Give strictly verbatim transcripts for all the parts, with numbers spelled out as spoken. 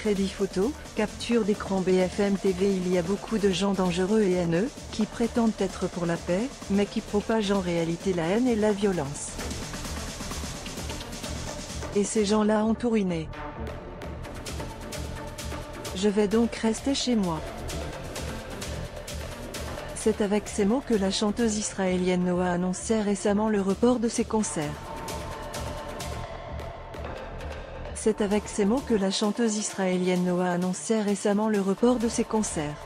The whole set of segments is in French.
Crédit photo, capture d'écran B F M T V. Il y a beaucoup de gens dangereux et haineux, qui prétendent être pour la paix, mais qui propagent en réalité la haine et la violence. Et ces gens-là ont tout ruiné. Je vais donc rester chez moi. C'est avec ces mots que la chanteuse israélienne Noah annonçait récemment le report de ses concerts. C'est avec ces mots que la chanteuse israélienne Noah annonçait récemment le report de ses concerts.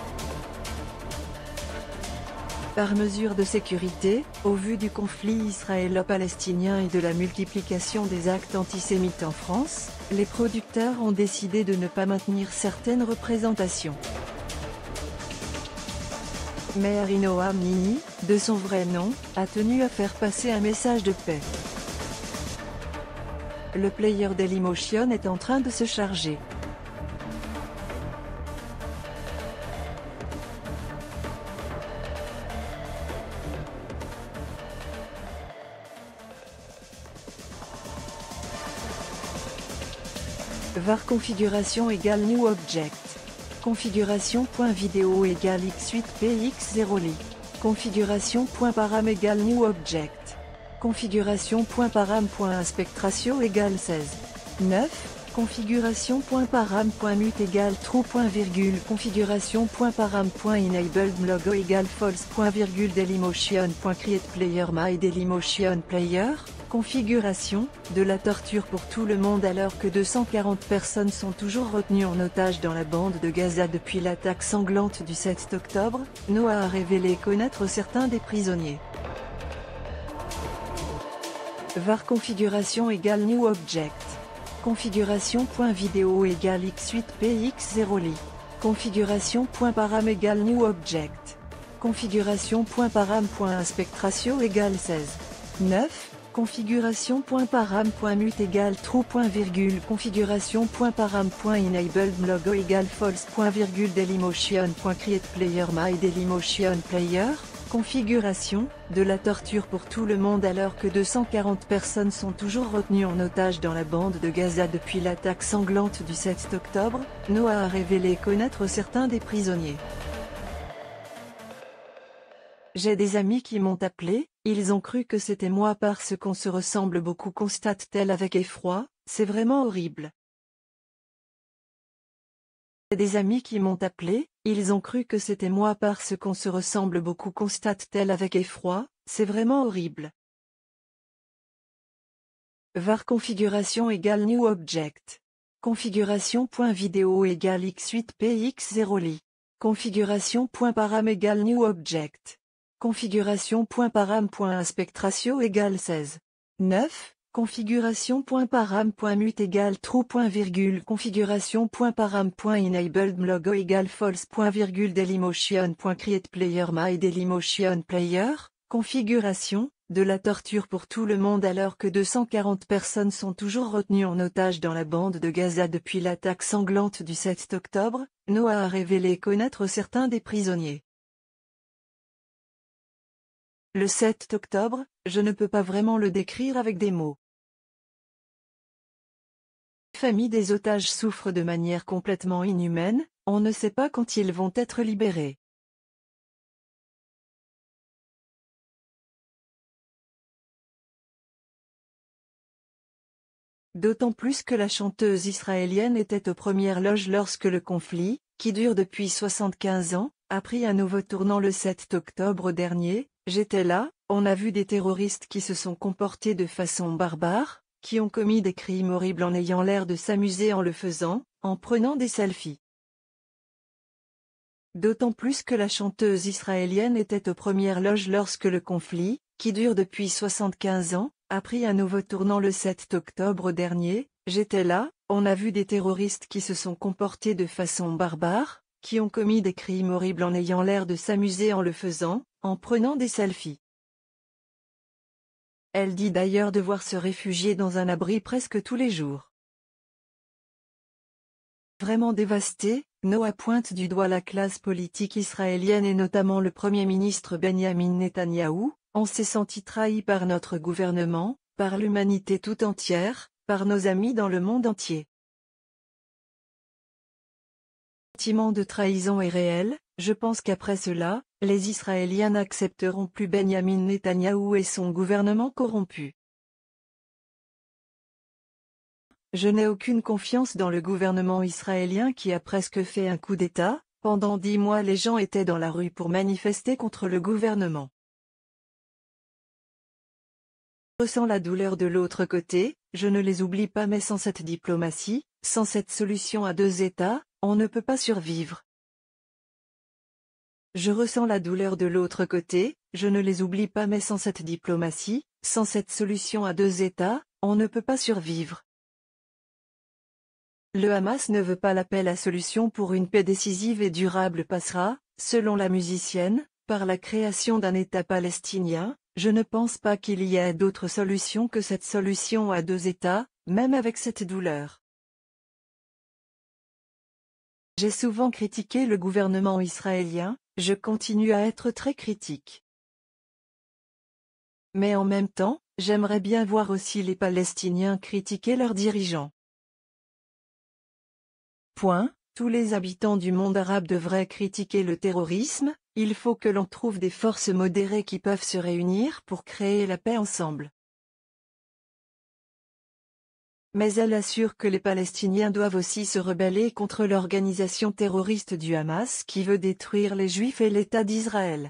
Par mesure de sécurité, au vu du conflit israélo-palestinien et de la multiplication des actes antisémites en France, les producteurs ont décidé de ne pas maintenir certaines représentations. Mais Ahinoam Nini, de son vrai nom, a tenu à faire passer un message de paix. Le player Dailymotion est en train de se charger. var configuration égale new object. Configuration.video égale x huit p x zéro li. Configuration.param égale new object. Configuration.param.aspect-ratio égale seize. neuf. Configuration.param.mute égale true.virgule. Configuration.param.enabled logo égale false. Dailymotion.create player my Dailymotion player. Configuration, de la torture pour tout le monde alors que deux cent quarante personnes sont toujours retenues en otage dans la bande de Gaza depuis l'attaque sanglante du sept octobre, Noah a révélé connaître certains des prisonniers. var configuration égale new object. Configuration.video égale x huit p x zéro li. Configuration.param égale new object. Configuration.param.aspect-ratio égale seize. neuf. Configuration.param.mute égale true.virgule. Configuration.param.enabled logo égale false. Dailymotion.create player my Dailymotion player. Configuration, de la torture pour tout le monde alors que deux cent quarante personnes sont toujours retenues en otage dans la bande de Gaza depuis l'attaque sanglante du sept octobre, Noah a révélé connaître certains des prisonniers. J'ai des amis qui m'ont appelé, ils ont cru que c'était moi parce qu'on se ressemble beaucoup, constate-t-elle avec effroi, c'est vraiment horrible. J'ai des amis qui m'ont appelé, ils ont cru que c'était moi parce qu'on se ressemble beaucoup, constate-t-elle avec effroi, c'est vraiment horrible. var configuration égale new object. Configuration.video égale x huit p x zéro li. Configuration.param égale new object. Configuration.param.aspect-ratio égale seize. neuf. Configuration.param.mute égale true.virgule. Configuration.param.enabled logo égale false. Dailymotion.create player my Dailymotion player. Configuration, de la torture pour tout le monde alors que deux cent quarante personnes sont toujours retenues en otage dans la bande de Gaza depuis l'attaque sanglante du sept octobre, Noah a révélé connaître certains des prisonniers. Le sept octobre, je ne peux pas vraiment le décrire avec des mots. Les familles des otages souffrent de manière complètement inhumaine, on ne sait pas quand ils vont être libérés. D'autant plus que la chanteuse israélienne était aux premières loges lorsque le conflit, qui dure depuis soixante-quinze ans, a pris un nouveau tournant le sept octobre dernier. J'étais là, on a vu des terroristes qui se sont comportés de façon barbare, qui ont commis des crimes horribles en ayant l'air de s'amuser en le faisant, en prenant des selfies. D'autant plus que la chanteuse israélienne était aux premières loges lorsque le conflit, qui dure depuis soixante-quinze ans, a pris un nouveau tournant le sept octobre dernier. J'étais là, on a vu des terroristes qui se sont comportés de façon barbare, qui ont commis des crimes horribles en ayant l'air de s'amuser en le faisant, en prenant des selfies. Elle dit d'ailleurs devoir se réfugier dans un abri presque tous les jours. Vraiment dévastée, Noah pointe du doigt la classe politique israélienne et notamment le Premier ministre Benjamin Netanyahou. On s'est senti trahi par notre gouvernement, par l'humanité tout entière, par nos amis dans le monde entier. sentiment de trahison est réel, je pense qu'après cela, les Israéliens n'accepteront plus Benyamin Netanyahou et son gouvernement corrompu. Je n'ai aucune confiance dans le gouvernement israélien qui a presque fait un coup d'État. Pendant dix mois les gens étaient dans la rue pour manifester contre le gouvernement. Je ressens la douleur de l'autre côté, je ne les oublie pas, mais sans cette diplomatie, sans cette solution à deux États, on ne peut pas survivre. Je ressens la douleur de l'autre côté, je ne les oublie pas, mais sans cette diplomatie, sans cette solution à deux États, on ne peut pas survivre. Le Hamas ne veut pas la paix. La solution pour une paix décisive et durable passera, selon la musicienne, par la création d'un État palestinien. Je ne pense pas qu'il y ait d'autre solution que cette solution à deux États, même avec cette douleur. J'ai souvent critiqué le gouvernement israélien, je continue à être très critique. Mais en même temps, j'aimerais bien voir aussi les Palestiniens critiquer leurs dirigeants. Point. Tous les habitants du monde arabe devraient critiquer le terrorisme, il faut que l'on trouve des forces modérées qui peuvent se réunir pour créer la paix ensemble. Mais elle assure que les Palestiniens doivent aussi se rebeller contre l'organisation terroriste du Hamas qui veut détruire les Juifs et l'État d'Israël.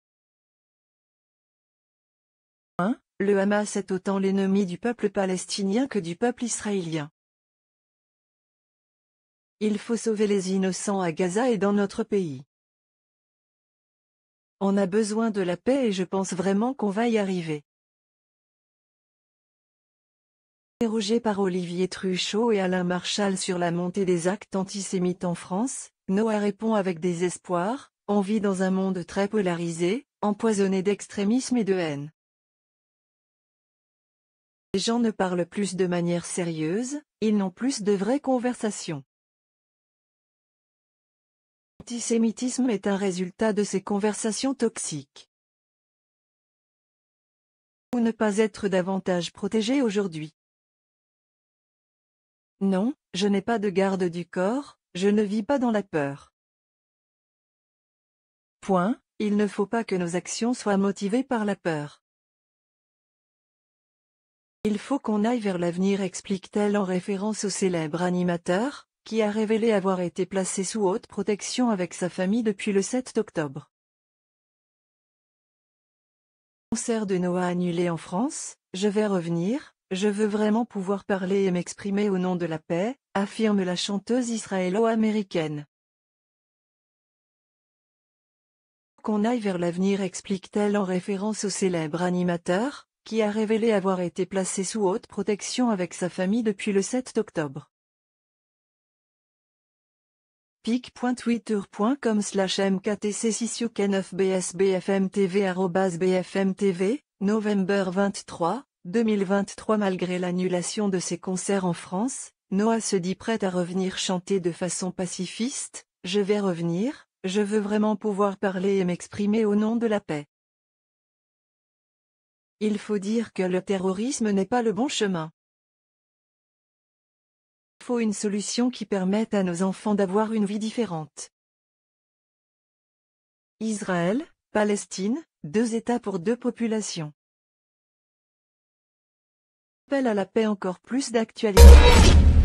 un. Le Hamas est autant l'ennemi du peuple palestinien que du peuple israélien. Il faut sauver les innocents à Gaza et dans notre pays. On a besoin de la paix et je pense vraiment qu'on va y arriver. Interrogé par Olivier Truchot et Alain Marchal sur la montée des actes antisémites en France, Noah répond avec désespoir, on vit dans un monde très polarisé, empoisonné d'extrémisme et de haine. Les gens ne parlent plus de manière sérieuse, ils n'ont plus de vraies conversations. L'antisémitisme est un résultat de ces conversations toxiques. Ou ne pas être davantage protégé aujourd'hui. Non, je n'ai pas de garde du corps, je ne vis pas dans la peur. Point, il ne faut pas que nos actions soient motivées par la peur. Il faut qu'on aille vers l'avenir, explique-t-elle en référence au célèbre animateur, qui a révélé avoir été placé sous haute protection avec sa famille depuis le sept octobre. Concert de Noah annulé en France, je vais revenir, je veux vraiment pouvoir parler et m'exprimer au nom de la paix, affirme la chanteuse israélo-américaine. Qu'on aille vers l'avenir, explique-t-elle en référence au célèbre animateur, qui a révélé avoir été placé sous haute protection avec sa famille depuis le sept octobre. pic point twitter point com slash m k t c six u k neuf b s b f m t v arobase b f m t v, novembre vingt-trois, deux mille vingt-trois. Malgré l'annulation de ses concerts en France, Noah se dit prête à revenir chanter de façon pacifiste, « Je vais revenir, je veux vraiment pouvoir parler et m'exprimer au nom de la paix. » Il faut dire que le terrorisme n'est pas le bon chemin. Il faut une solution qui permette à nos enfants d'avoir une vie différente. Israël, Palestine, deux États pour deux populations. Appel à la paix, encore plus d'actualité.